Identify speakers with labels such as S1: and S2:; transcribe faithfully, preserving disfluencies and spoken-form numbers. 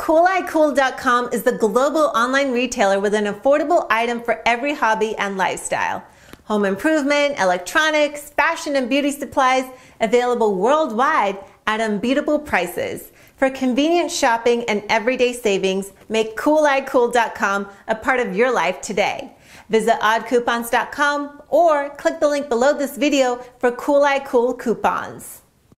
S1: Cooli Cool dot com is the global online retailer with an affordable item for every hobby and lifestyle. Home improvement, electronics, fashion and beauty supplies available worldwide at unbeatable prices. For convenient shopping and everyday savings, make Cooli Cool dot com a part of your life today. Visit odd coupons dot com or click the link below this video for Cooli Cool coupons.